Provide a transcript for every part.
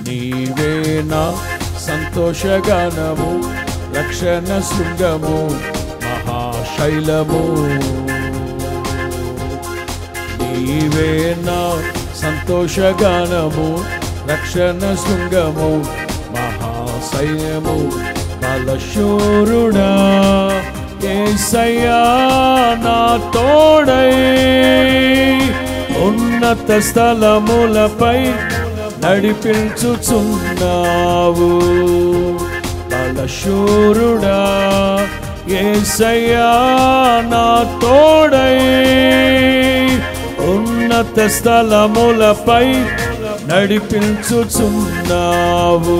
నీవే నా సంతోషగానము, రక్షణ శృంగము, మహాశైలము. నీవే నా సంతోషగానము, రక్షణ శృంగము, మహాశైలము. బలశూరుడా యేసయ్యా నా తోడై, ఉన్నత స్థలములపై నడిపించుచున్నావు. బలశూరుడా యేసయ్యా నా తోడై, ఉన్నత స్థలములపై నడిపించుచున్నావు.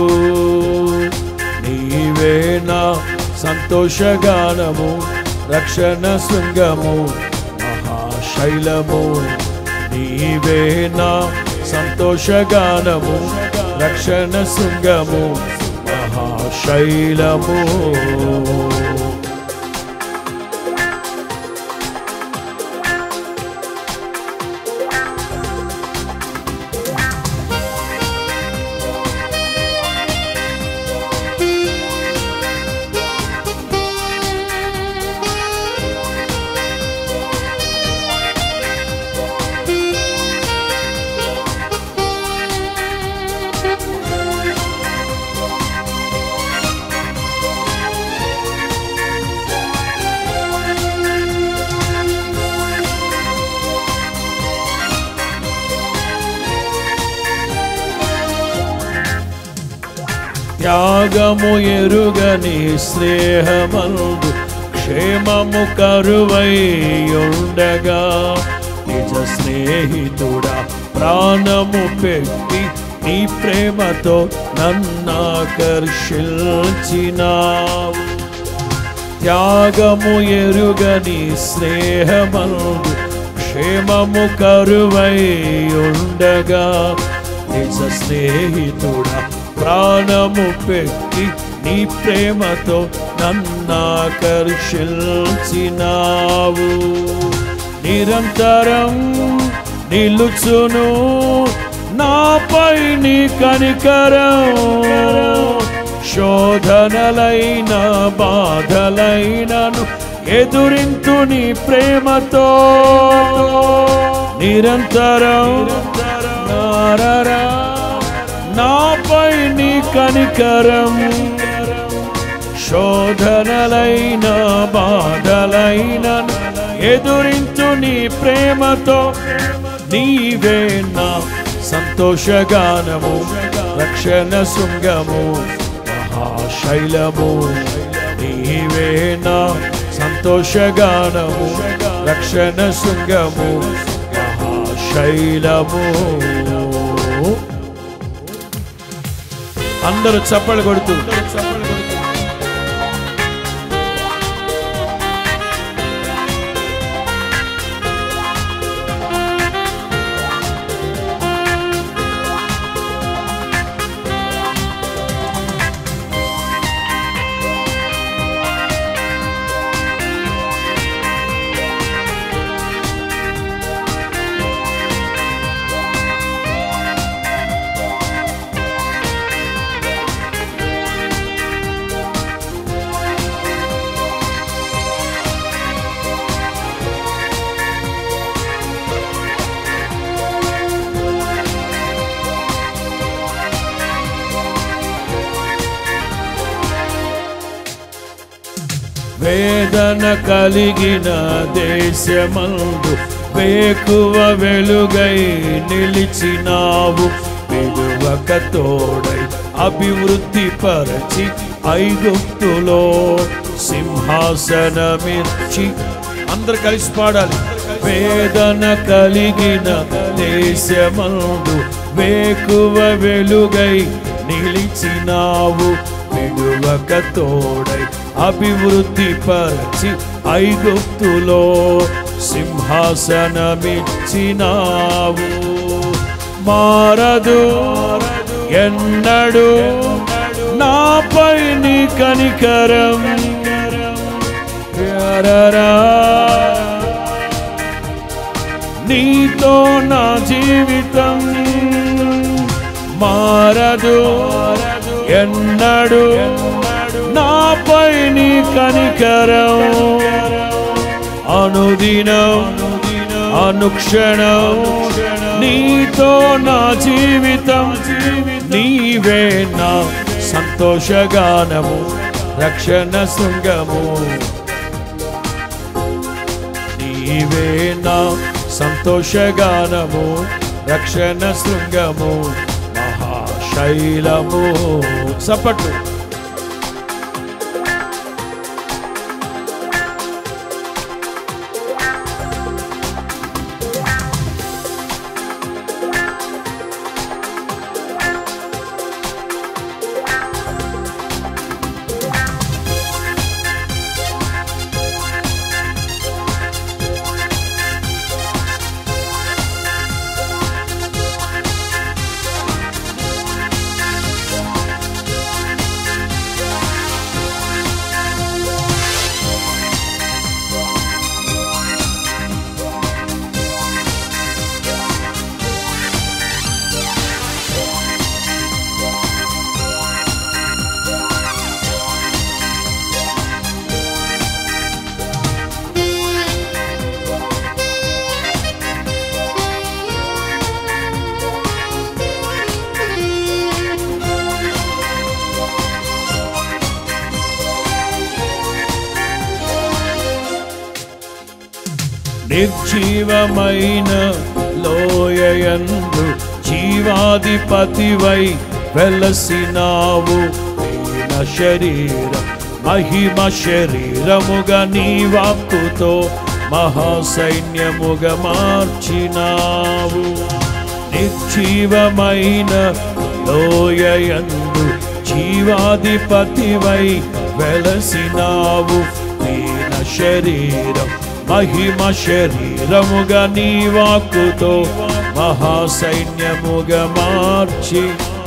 నీవే నా సంతోషగానము, రక్షణ శృంగము, మహాశైలము. నీవే నా సంతోషగానము, రక్షణ శృంగము, మహాశైలము. త్యాగము ఎరుగని స్నేహమందు క్షేమము కరువై ఉండగా, నిజ స్నేహితుడా ప్రాణము పెట్టి నీ ప్రేమతో నన్నాకర్షించినావు. త్యాగము ఎరుగని స్నేహమందు క్షేమము కరువై ఉండగా, నిజ స్నేహితుడా ప్రాణము పెట్టి నీ ప్రేమతో నన్నాకర్షించినావు. నిరంతరం నిలుచును నాపై నీ కనికరం, శోధనలైన బాధలైనను ఎదురింతు నీ ప్రేమతో. నిరంతరం నాపై నీ కనికరం, శోధనలైన బాధలైన ఎదురించు నీ ప్రేమతో. నీవే నా సంతోషగానము, రక్షణ శృంగము, మహాశైలము. నీవే నా సంతోషగానము, రక్షణ శృంగము, మహాశైలము. అందరూ చప్పలు కొడుతూ వేదన కలిగిన దేశమందు వేకువ వెలుగై నిలిచినావు. విడువక తోడై అభివృద్ధి పరచి ఐగుప్తులో సింహాసనమిర్చి. అందరు కలిసి పాడాలి. వేదన కలిగిన దేశమందు వేకువ వెలుగై నిలిచినావు. విడువక తోడై అభివృద్ధి పరచి ఐగుప్తులో సింహాసనమిచ్చినావు. మారదు ఎన్నడు నాపై నీ కనికరం, నీతో నా జీవితం. మారదు ఎన్నడు నాపై నీ కనికరం అనుదినం అనుక్షణం నీతో నా జీవితం నీవే నా సంతోషగానము రక్షణ శృంగము నీవే నా సంతోషగానము రక్షణ శృంగము మహాశైలము సపట్లు నిర్జీవమైన లోయయందు జీవాధిపతివై వెలసినావు దీన శరీరం మహిమ శరీరముగా నీ వాక్కుతో మహాసైన్యముగా మార్చినావు నిర్జీవమైన లోయయందు జీవాధిపతివై వెలసినావు దీన శరీరం మహిమ శరీరముగా నీ వాక్కుతో మహాసైన్యముగా మార్చి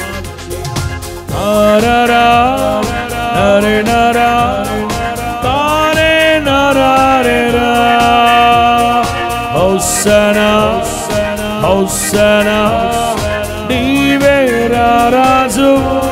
నరరా నరే నరా తారే నరారేరా హౌసనా హౌసనా నీవే రాజు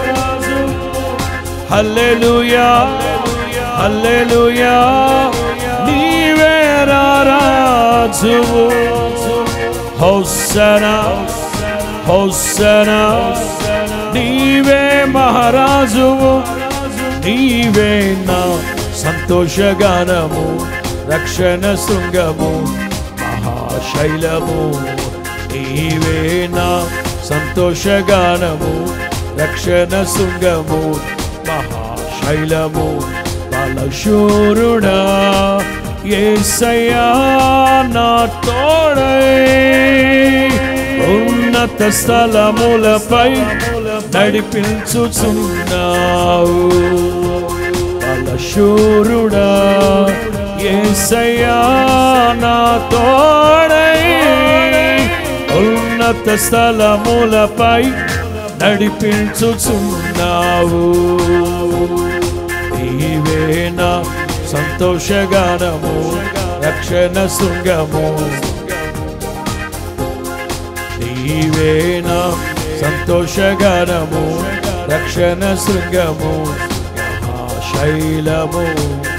హల్లెలూయా హల్లెలూయా నీవే రాజువు హోసనా హోసనా నీవే మహారాజువు నీవే నా సంతోషగానము రక్షణ శృంగము మహాశైలము నీవే నా సంతోషగానము రక్షణ శృంగము మహాశైలము బలశూరుడా యేసయ్యా నా తోడై ఉన్నత స్థలములపై నడిపించుచున్నావు బలశూరుడా యేసయ్యా నా తోడై ఉన్నత స్థలములపై నడిపించుచున్నావు నీవే నా సంతోషగానము రక్షణ శృంగము నీవే నా సంతోషగానము రక్షణ శృంగము మహాశైలము